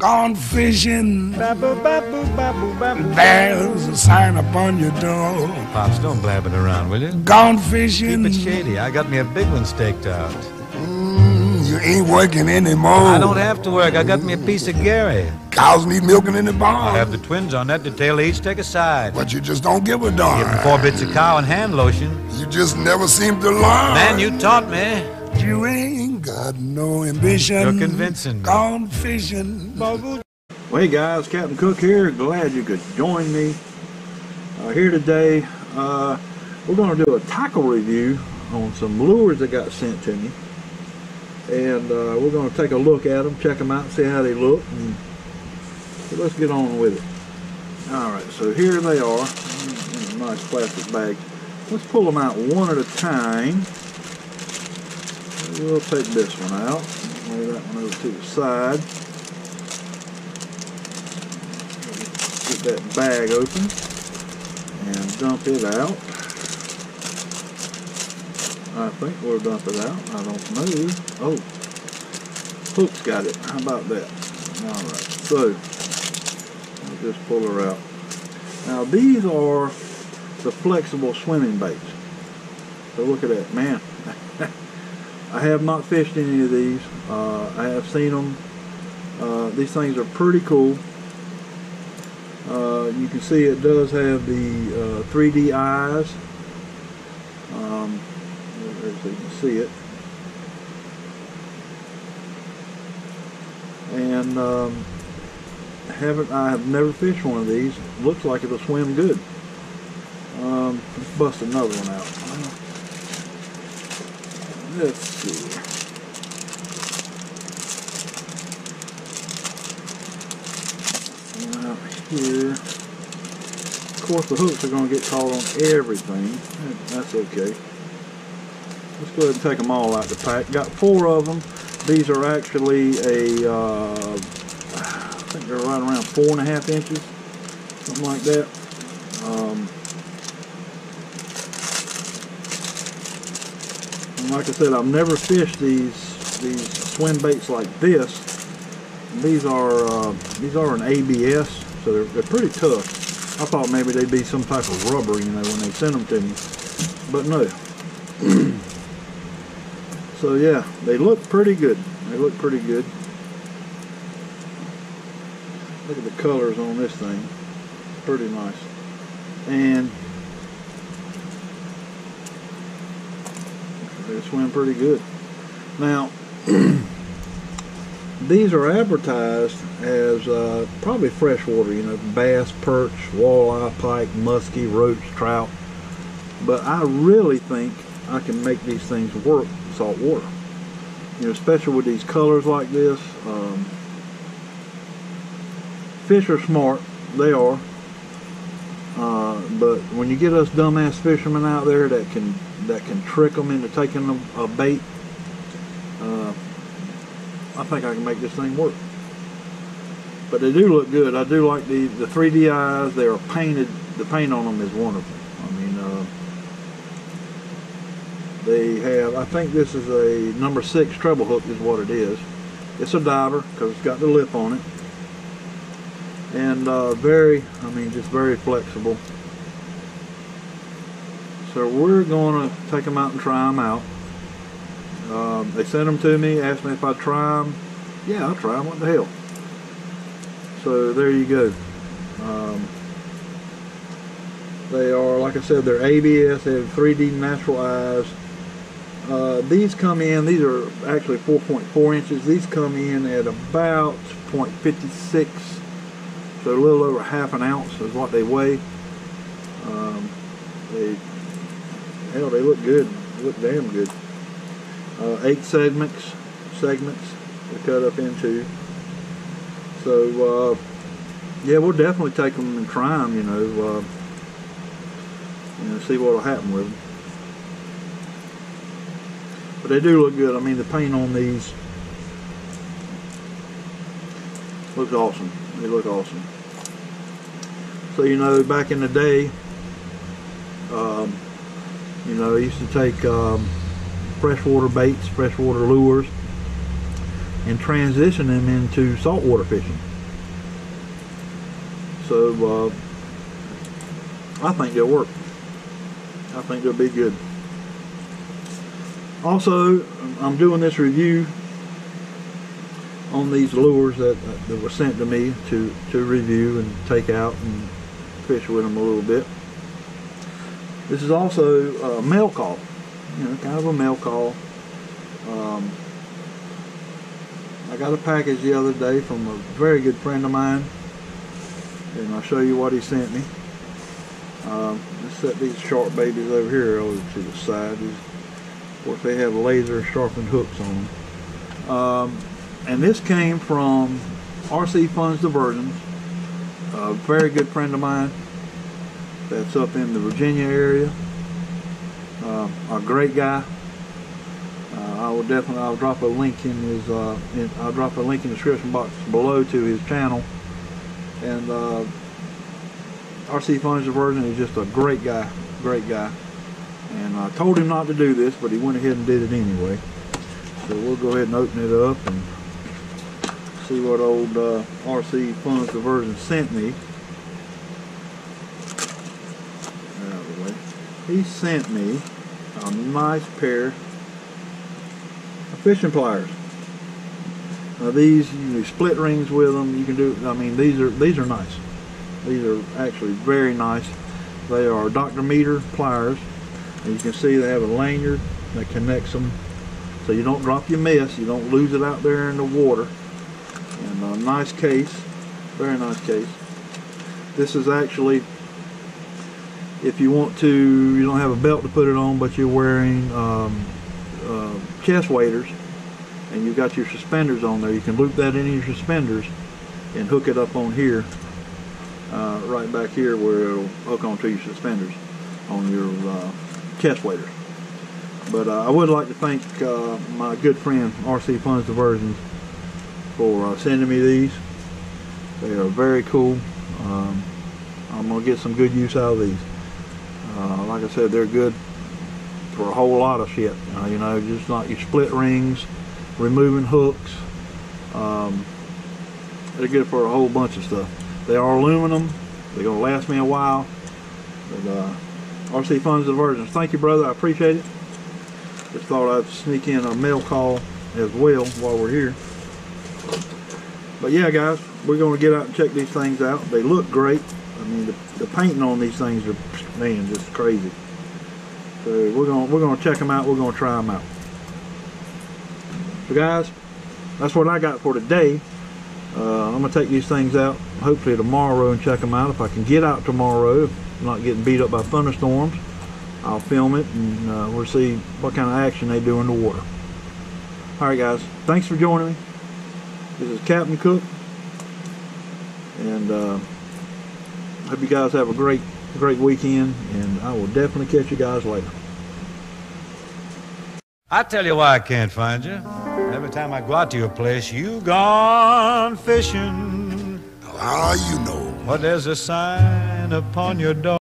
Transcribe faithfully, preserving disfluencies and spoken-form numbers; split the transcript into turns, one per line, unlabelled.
gone fishing.
Baboo, baboo, baboo, baboo.
There's a sign upon your door.
Pops, don't blab it around, will you?
Gone fishing.
Keep it shady. I got me a big one staked out.
Mm, you ain't working anymore.
I don't have to work. I got me a piece of Gary.
Cows need milking in the barn.
I have the twins on that detail. They each take a side.
But you just don't give a darn.
Give them four bits of cow and hand lotion.
You just never seem to learn.
Man, you taught me.
You ain't got no ambition.
You're convincing me.
Gone fishing.
Well, hey guys, Captain Cook here. Glad you could join me uh, here today. Uh, we're going to do a tackle review on some lures that got sent to me, and uh, we're going to take a look at them, check them out, see how they look. And so let's get on with it. All right, so here they are. In a nice plastic bag. Let's pull them out one at a time. We'll take this one out, lay that one over to the side, get that bag open and dump it out. I think we'll dump it out, I don't know. Oh, Hook's got it, how about that? Alright, so I'll just pull her out. Now these are the flexible swimming baits. So look at that, man. I have not fished any of these. Uh, I have seen them. Uh, these things are pretty cool. Uh, you can see it does have the uh, three D eyes. Um, so you can see it. And um, haven't I have never fished one of these. Looks like it'll swim good. Um, let's bust another one out. Let's see. Out here. Of course, the hooks are going to get caught on everything. That's okay. Let's go ahead and take them all out the pack. Got four of them. These are actually a, uh, I think they're right around four and a half inches, something like that. Um, Like I said, I've never fished these these swim baits like this. These are uh, these are an A B S, so they're, they're pretty tough. I thought maybe they'd be some type of rubber, you know, when they sent them to me, but no. So yeah, they look pretty good. They look pretty good. Look at the colors on this thing, pretty nice. And they swim pretty good. Now, these are advertised as uh, probably freshwater, you know, bass, perch, walleye, pike, muskie, roach, trout. But I really think I can make these things work salt water. You know, especially with these colors like this. Um, fish are smart, they are. Uh, but when you get us dumbass fishermen out there that can that can trick them into taking a, a bait, uh, I think I can make this thing work. But they do look good. I do like the the three D eyes. They are painted. The paint on them is wonderful. I mean, uh, they have. I think this is a number six treble hook is what it is. It's a diver because it's got the lip on it. And uh, very, I mean, just very flexible. So we're going to take them out and try them out. Uh, they sent them to me, asked me if I'd try them. Yeah, I'll try them. What the hell? So there you go. Um, they are, like I said, they're A B S. They have three D natural eyes. Uh, these come in. These are actually four point four inches. These come in at about zero point five six. So a little over half an ounce is what they weigh. Um, they, hell, they look good. They look damn good. Uh, eight segments, segments to cut up into. So uh, yeah, we'll definitely take them and try them. You know, uh, you know, see what'll happen with them. But they do look good. I mean, the paint on these looks awesome. They look awesome. So, you know, back in the day, um, you know, I used to take um, freshwater baits, freshwater lures, and transition them into saltwater fishing. So uh, I think they'll work. I think they'll be good. Also, I'm doing this review on these lures that, that were sent to me to, to review and take out and fish with them a little bit. This is also a mail call, you know, kind of a mail call. Um, I got a package the other day from a very good friend of mine, and I'll show you what he sent me. Um, let's set these shark babies over here over to the side. These, of course, they have laser sharpened hooks on them. Um, and this came from R C Funds Diversions, a very good friend of mine that's up in the Virginia area. Uh, a great guy. Uh, I will definitely, I'll drop a link in his, uh, in, I'll drop a link in the description box below to his channel. And uh, R C Funds Diversion is just a great guy, great guy. And I told him not to do this, but he went ahead and did it anyway. So we'll go ahead and open it up and see what old uh, R C Funds Diversion sent me. Out of the way. He sent me a nice pair of fishing pliers. Now these, you can do split rings with them. You can do, I mean, these are these are nice. These are actually very nice. They are Doctor Meter pliers. And you can see they have a lanyard that connects them, so you don't drop your mess, you don't lose it out there in the water. And a nice case, very nice case. This is actually, if you want to, you don't have a belt to put it on, but you're wearing um, uh, chest waders, and you've got your suspenders on there, you can loop that in your suspenders and hook it up on here, uh, right back here where it'll hook onto your suspenders on your uh, chest waders. But uh, I would like to thank uh, my good friend R C Funds Diversions for uh, sending me these. They are very cool. Um, I'm gonna get some good use out of these. Uh, like I said, they're good for a whole lot of shit. Uh, you know, just like your split rings, removing hooks. Um, they're good for a whole bunch of stuff. They are aluminum. They're gonna last me a while. But, uh, R C Funds Diversions, thank you, brother. I appreciate it. Just thought I'd sneak in a mail call as well while we're here. But yeah, guys, we're going to get out and check these things out. They look great. I mean, the, the painting on these things are, man, just crazy. So we're going we're going to check them out. We're going to try them out. So guys, that's what I got for today. Uh, I'm going to take these things out hopefully tomorrow and check them out. If I can get out tomorrow, if I'm not getting beat up by thunderstorms, I'll film it and uh, we'll see what kind of action they do in the water. Alright guys, thanks for joining me. This is Captain Cook, and uh, hope you guys have a great great weekend, and I will definitely catch you guys later.
I tell you why I can't find you. Every time I go out to your place, you gone fishing.
How you know?
Well, there's a sign upon your door.